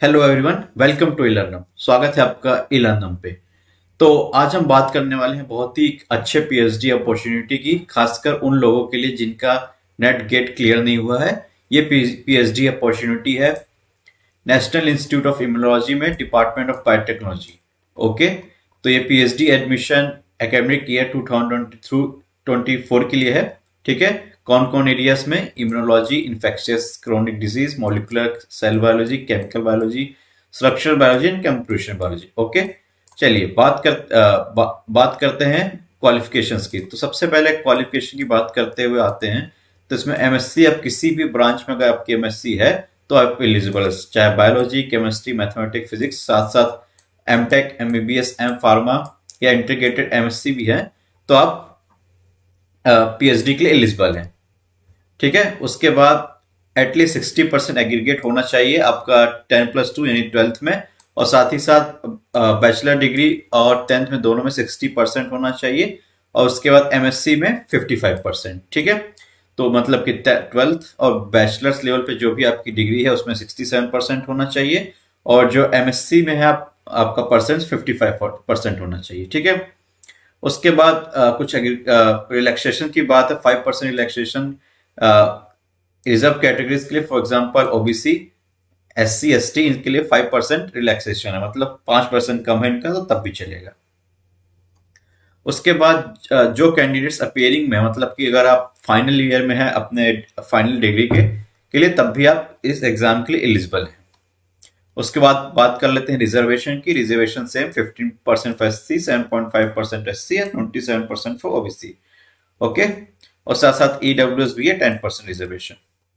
Hello everyone, welcome to इलर्नम। स्वागत है आपका इलर्नम पे। तो आज हम बात करने वाले हैं बहुत ही अच्छे पीएचडी अपॉर्चुनिटी की, खासकर उन लोगों के लिए जिनका नेट गेट क्लियर नहीं हुआ है। ये पीएचडी अपॉर्चुनिटी है नेशनल इंस्टीट्यूट ऑफ इम्यूनोलॉजी में, डिपार्टमेंट ऑफ बायोटेक्नोलॉजी। ओके, तो ये पीएचडी एडमिशन एकेडमिक ईयर 2023-24 के लिए है। ठीक है, कौन कौन एरियाज में? Immunology, infectious chronic disease, molecular cell biology, chemical biology, structural biology and computational biology. Okay, चलिए बात करते हैं क्वालिफिकेशंस की। तो सबसे पहले क्वालिफिकेशन की बात करते हुए आते हैं, तो इसमें एमएससी, अब किसी भी ब्रांच में अगर आपकी एमएससी है तो आप एलिजिबल, चाहे बायोलॉजी, केमिस्ट्री, मैथमेटिक्स, फिजिक्स, साथ साथ एमटेक, एमबीबीएस, एम फार्मा या इंटीग्रेटेड एमएससी भी है, तो आप पीएचडी के लिए एलिजिबल हैं। ठीक है, उसके बाद एटलीस्ट 60% एग्रीगेट होना चाहिए आपका 10+2 यानी 12th में, और साथ ही साथ बैचलर डिग्री और 10th में दोनों में 60% होना चाहिए, और उसके बाद एमएससी में 55%। ठीक है, तो मतलब कि 12th और बैचलर्स लेवल पे जो भी आपकी डिग्री है उसमें 67% होना चाहिए, और जो एमएससी में है आपका परसेंट 55% होना चाहिए। ठीक है, उसके बाद कुछ रिलैक्सेशन की बात है। 5% रिलैक्सेशन रिजर्व कैटेगरीज के लिए, for example OBC, SC, ST, इनके लिए 5% रिलैक्सेशन है, मतलब 5% कम है इनका, तो तब भी चलेगा। उसके बाद जो कैंडिडेट्स अपियरिंग में, मतलब कि अगर आप फाइनल ईयर में है अपने फाइनल डिग्री के लिए, तब भी आप इस एग्जाम के लिए एलिजिबल हैं। उसके बाद बात कर लेते हैं रिजर्वेशन की। Reservation same 15% for SC, 7.5% SC और 27% फॉर ओबीसी। ओके, और साथ साथ ईडब्ल्यूएस भी है 10% रिजर्वेशन।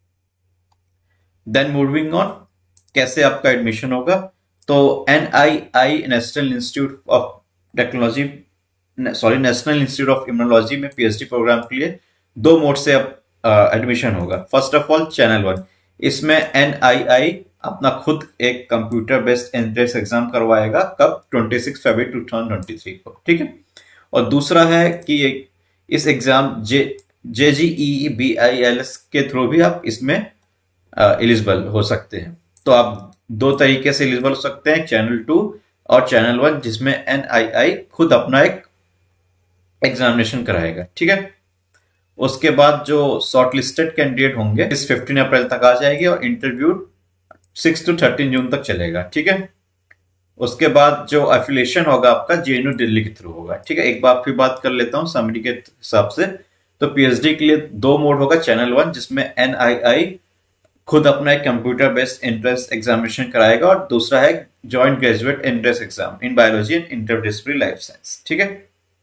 देन मूविंग ऑन, कैसे आपका एडमिशन होगा? तो NII national institute of technology, national institute of immunology में पीएचडी प्रोग्राम के लिए 2 मोड से अब एडमिशन होगा। फर्स्ट ऑफ ऑल चैनल 1, इसमें एनआईआई अपना खुद एक कंप्यूटर बेस्ड एंट्रेंस एग्जाम करवाएगा। कब? 26 फरवरी 2023 को। ठीक है, और दूसरा है कि इस एग्जाम JGEBILS के थ्रू भी आप इसमें एलिजिबल हो सकते हैं। तो आप 2 तरीके से एलिजिबल हो सकते हैं, चैनल 2 और चैनल 1, जिसमें एनआईआई खुद अपना एक एग्जामिनेशन कराएगा। ठीक है, उसके बाद जो शॉर्टलिस्टेड कैंडिडेट होंगे इस 15 अप्रैल तक आ जाएगी, और इंटरव्यू 6 to 13 जून तक चलेगा। ठीक है, उसके बाद जो एफिलिएशन होगा आपका जेएनयू दिल्ली के थ्रू होगा। ठीक है, एक बार फिर बात कर लेता हूं समरी के हिसाब से। तो पीएचडी के लिए 2 मोड होगा। चैनल 1, जिसमें एनआईआई खुद अपना एक कंप्यूटर बेस्ड एंट्रेंस एग्जामिनेशन कराएगा, और दूसरा है joint graduate entrance exam in biology and interdisciplinary life science. ठीक है,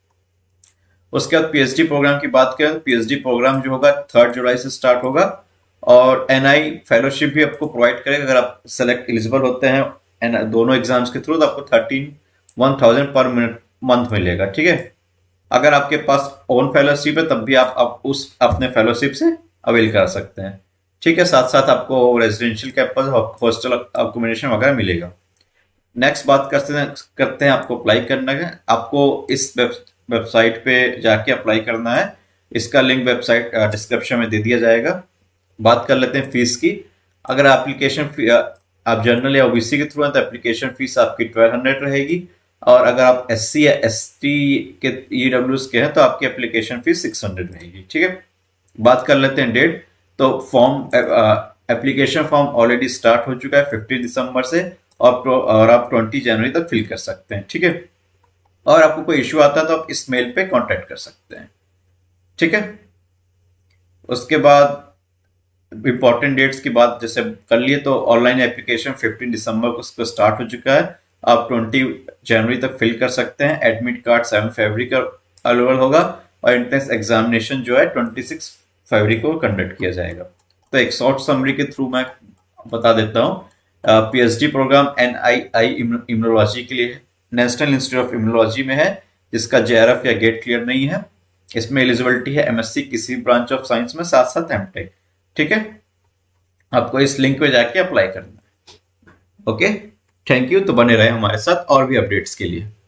उसके बाद पीएचडी प्रोग्राम की बात करें, पीएचडी प्रोग्राम जो होगा 3 जुलाई से स्टार्ट होगा, और एनआई फेलोशिप भी आपको प्रोवाइड करेगा। अगर आप सेलेक्ट एलिजिबल होते हैं दोनों एग्जाम्स के थ्रू, तो आपको 13,1,000 पर मंथ मिलेगा। ठीक है, अगर आपके पास ओन फेलोशिप है तब भी आप उस अपने फेलोशिप से अवेल कर सकते हैं। ठीक है, साथ साथ आपको रेजिडेंशियल कैंपस, हॉस्टल अकोमोडेशन वगैरह मिलेगा। नेक्स्ट बात करते हैं आपको अप्लाई करना है। आपको इस वेबसाइट पे जाके अप्लाई करना है। इसका लिंक वेबसाइट डिस्क्रिप्शन में दे दिया जाएगा। बात कर लेते हैं फीस की। अगर एप्लीकेशन आप जनरल या ओबीसी के थ्रू हैं तो एप्लीकेशन फीस आपकी 1200 रहेगी, और अगर आप एससी या एसटी के ईडब्ल्यूएस के हैं तो आपकी एप्लीकेशन फीस 600 रहेगी। ठीक है, बात कर लेते हैं डेट। तो एप्लीकेशन फॉर्म ऑलरेडी स्टार्ट हो चुका है 15 दिसंबर से, और आप 20 जनवरी तक फिल कर सकते हैं। ठीक है, और आपको कोई इश्यू आता है तो आप इस मेल पे कांटेक्ट कर सकते हैं। ठीक है, उसके बाद इंपॉर्टेंट डेट्स की बात जैसे कर लिए, तो ऑनलाइन एप्लीकेशन 15 दिसंबर को उसका स्टार्ट हो चुका है। आप 20 जनवरी तक फिल कर सकते हैं। एडमिट कार्ड 7 फरवरी का अवेलेबल होगा, और एंट्रेंस एग्जामिनेशन जो है 26 फरवरी को कंडक्ट किया जाएगा। तो एक शॉर्ट समरी के थ्रू मैं बता देता हूँ। पीएचडी प्रोग्राम एनआईआई इम्यूनोलॉजी के लिए नेशनल इंस्टीट्यूट ऑफ इम्यूनोलॉजी में है, जिसका जेआरएफ या गेट क्लियर नहीं है। इसमें एलिजिबिलिटी है एमएससी किसी ब्रांच ऑफ साइंस में, साथ साथ एमटेक। ठीक है, आपको इस लिंक पे जाके अप्लाई करना है। Okay, thank you. तो बने रहे हमारे साथ और भी अपडेट्स के लिए।